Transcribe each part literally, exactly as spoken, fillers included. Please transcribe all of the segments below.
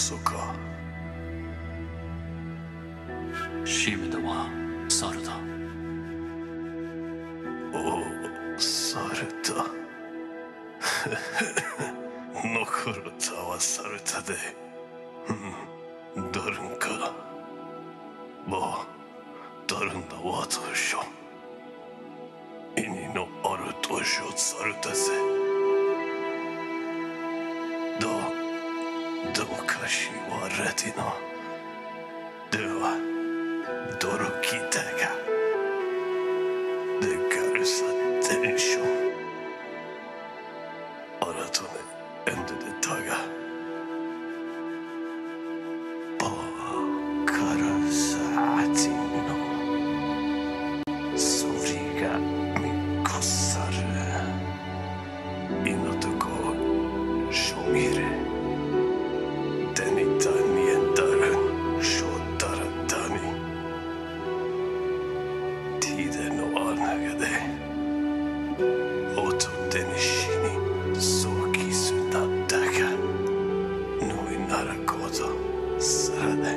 そか。 シムでは猿だ。 おお、猿だ。残るたは猿だで。うん、だるんか。まあ、だるんだわとしょ。意味のある年を猿だぜ。どう、どうかしわれてな。では、驚きだが。でかるさテンション。改め、エンドでだが。バーからさての。それがみこさる。いのとこ、しょみれ。手にたみえんだる、しょったらだに。ティーデの穴がで。音でにしに、そうきすだったが。ぬいならことさらで。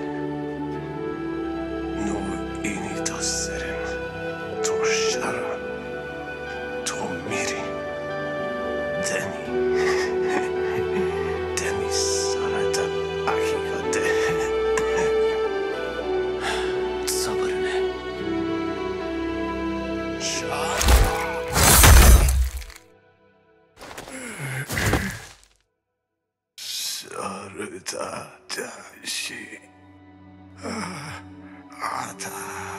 ぬいにとせれん。としゃら。とみり。でに。でにされたあきがで。 サブルね。 しゃ猿だだし。ああだ。